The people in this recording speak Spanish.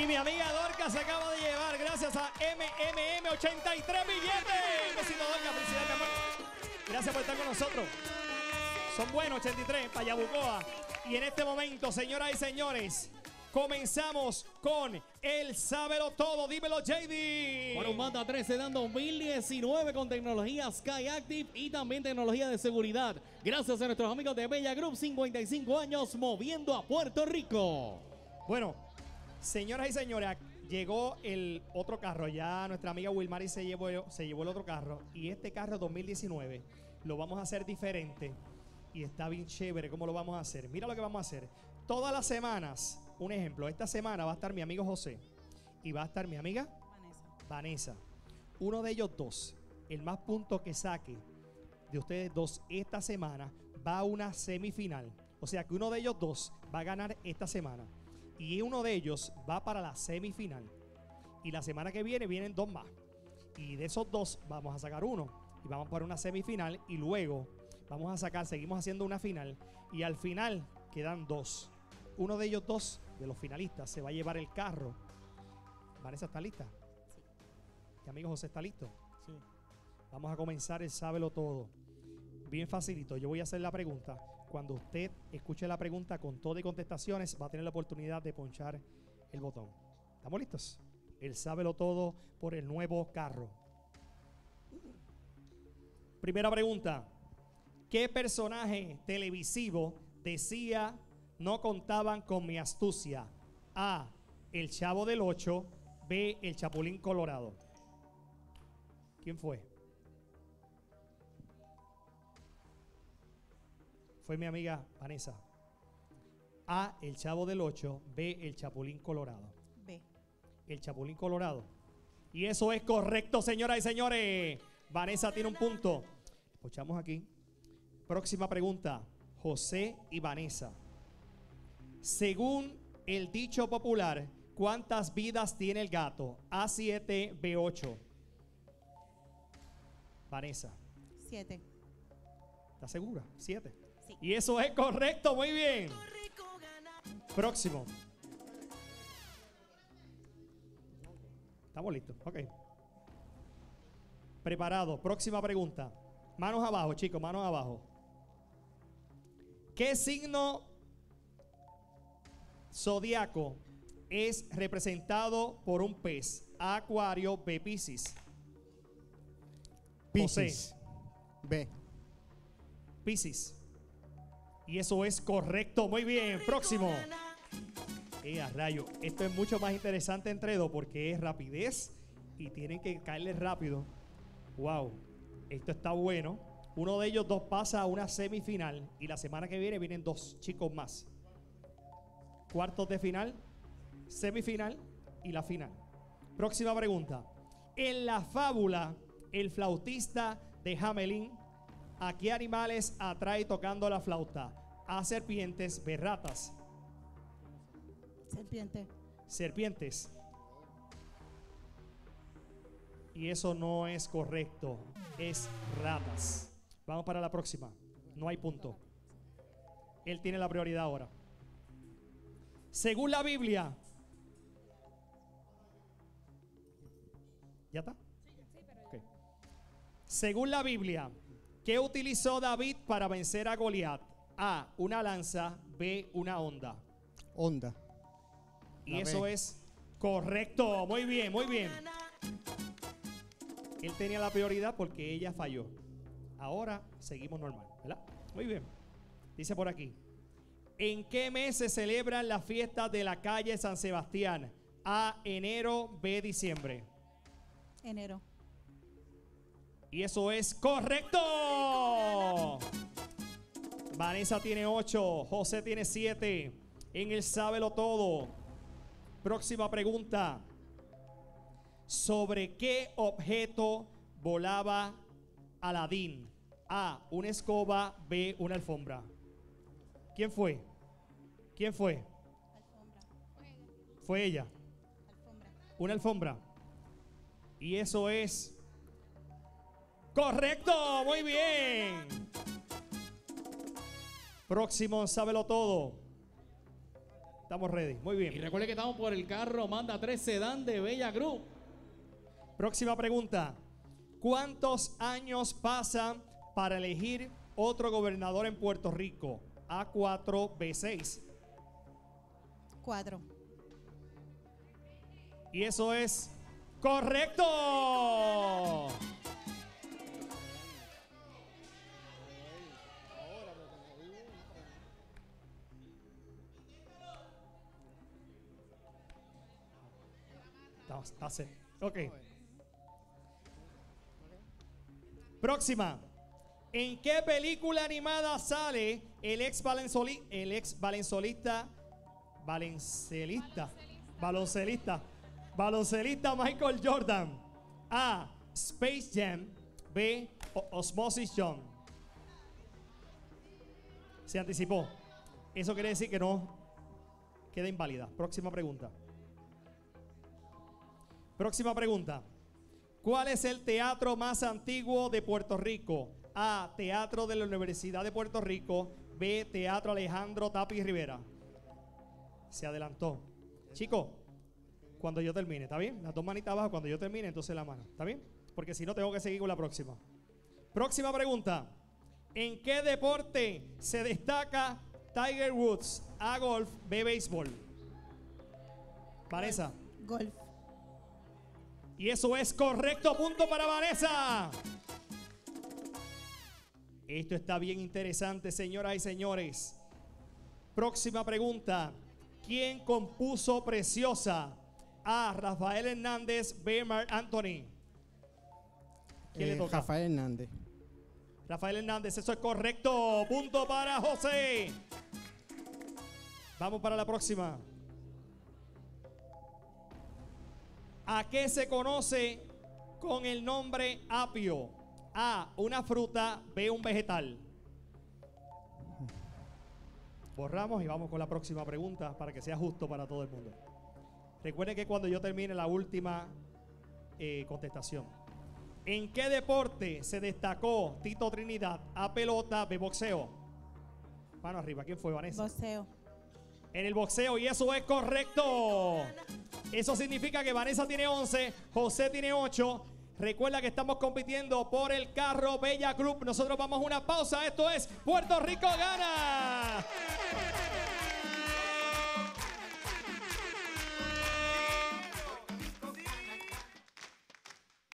Y mi amiga Dorca se acaba de llevar, gracias a MMM, 83 billetes. Besito, Dorca, felicidades, mi amor. Gracias por estar con nosotros. Son buenos, 83, para Yabucoa. Y en este momento, señoras y señores, comenzamos con el Sábelo Todo. Dímelo, JD. Bueno, un Mata 13 dando 2019 con tecnología Sky Active y también tecnología de seguridad. Gracias a nuestros amigos de Bella Group, 55 años moviendo a Puerto Rico. Bueno, señoras y señores, llegó el otro carro. Ya nuestra amiga Wilmary se llevó el otro carro. Y este carro 2019 lo vamos a hacer diferente. Y está bien chévere cómo lo vamos a hacer. Mira lo que vamos a hacer. Todas las semanas, un ejemplo, esta semana va a estar mi amigo José y va a estar mi amiga Vanessa. Uno de ellos dos, el más punto que saque de ustedes dos esta semana, va a una semifinal. O sea que uno de ellos dos va a ganar esta semana. Y uno de ellos va para la semifinal. Y la semana que viene vienen dos más. Y de esos dos vamos a sacar uno. Y vamos para una semifinal y luego vamos a sacar, seguimos haciendo una final. Y al final quedan dos. Uno de ellos dos, de los finalistas, se va a llevar el carro. Vanessa, ¿está lista? Sí. ¿Y amigo José está listo? Sí. Vamos a comenzar el Sábelo Todo. Bien facilito, yo voy a hacer la pregunta. Cuando usted escuche la pregunta con todo y contestaciones, va a tener la oportunidad de ponchar el botón. ¿Estamos listos? El Sábelo Todo por el nuevo carro. Primera pregunta. ¿Qué personaje televisivo decía no contaban con mi astucia? A, el Chavo del Ocho. B, el Chapulín Colorado. ¿Quién fue? Fue mi amiga Vanessa. A, el Chavo del Ocho. B, el Chapulín Colorado. B. El Chapulín Colorado. Y eso es correcto, señoras y señores. Vanessa tiene un punto. Escuchamos aquí. Próxima pregunta. José y Vanessa. Según el dicho popular, ¿cuántas vidas tiene el gato? A7, B8. Vanessa. 7. ¿Estás segura? 7. Sí. Y eso es correcto, muy bien. Próximo. Estamos listos, ok. Preparado, próxima pregunta. Manos abajo, chicos, manos abajo. ¿Qué signo zodiaco es representado por un pez? A, Acuario, B, Piscis. Piscis. B. Piscis. Y eso es correcto, muy bien. Próximo. A rayo, esto es mucho más interesante entre dos porque es rapidez y tienen que caerle rápido. Wow, esto está bueno. Uno de ellos dos pasa a una semifinal y la semana que viene vienen dos chicos más. Cuartos de final, semifinal y la final. Próxima pregunta. En la fábula, el flautista de Hamelin, ¿a qué animales atrae tocando la flauta? A, serpientes, B, ratas. Serpiente. Serpientes. Y eso no es correcto. Es ratas. Vamos para la próxima. No hay punto. Él tiene la prioridad ahora. Según la Biblia. ¿Ya está? Okay. Según la Biblia, ¿qué utilizó David para vencer a Goliat? A, una lanza. B, una honda. Honda. Y La eso B. es correcto. Muy bien, muy bien. Él tenía la prioridad porque ella falló. Ahora seguimos normal, ¿verdad? Muy bien. Dice por aquí. ¿En qué mes se celebran las fiestas de la calle San Sebastián? A, enero. B, diciembre. Enero. Y eso es correcto. Vanessa tiene 8. José tiene 7. En el Sábelo Todo. Próxima pregunta. ¿Sobre qué objeto volaba Aladín? A, una escoba. B, una alfombra. ¿Quién fue? ¿Quién fue? Alfombra. Fue ella. Alfombra. Una alfombra. Y eso es correcto. Muy bien. Próximo, Sábelo Todo. Estamos ready. Muy Y bien. recuerde que estamos por el carro Manda 3 Sedán de Bella Group. Próxima pregunta. ¿Cuántos años pasan para elegir otro gobernador en Puerto Rico? A4, B6. 4. Y eso es correcto. Hace. Ok. Próxima. ¿En qué película animada sale el ex baloncelista Michael Jordan? A. Space Jam. B. Osmosis Jones. Se anticipó. Eso quiere decir que no queda inválida. Próxima pregunta. Próxima pregunta. ¿Cuál es el teatro más antiguo de Puerto Rico? A. Teatro de la Universidad de Puerto Rico. B. Teatro Alejandro Tapia Rivera. Se adelantó. Chicos, cuando yo termine, ¿está bien? Las dos manitas abajo, cuando yo termine, entonces la mano. ¿Está bien? Porque si no, tengo que seguir con la próxima. Próxima pregunta. ¿En qué deporte se destaca Tiger Woods? A. Golf. B. Béisbol. Vanessa. Golf. Y eso es correcto. Punto para Vanessa. Esto está bien interesante, señoras y señores. Próxima pregunta. ¿Quién compuso Preciosa? A. Rafael Hernández. B. Marc Anthony. ¿Quién le toca? Rafael Hernández. Rafael Hernández, eso es correcto. Punto para José. Vamos para la próxima. ¿A qué se conoce con el nombre apio? A. Una fruta. B. Un vegetal. Borramos y vamos con la próxima pregunta para que sea justo para todo el mundo. Recuerden que cuando yo termine la última contestación. ¿En qué deporte se destacó Tito Trinidad? A. Pelota. B. Boxeo. Mano arriba. ¿Quién fue, Vanessa? Boxeo. En el boxeo, y eso es correcto. Eso significa que Vanessa tiene 11, José tiene 8. Recuerda que estamos compitiendo por el carro Bella Group. Nosotros vamos a una pausa. Esto es Puerto Rico Gana.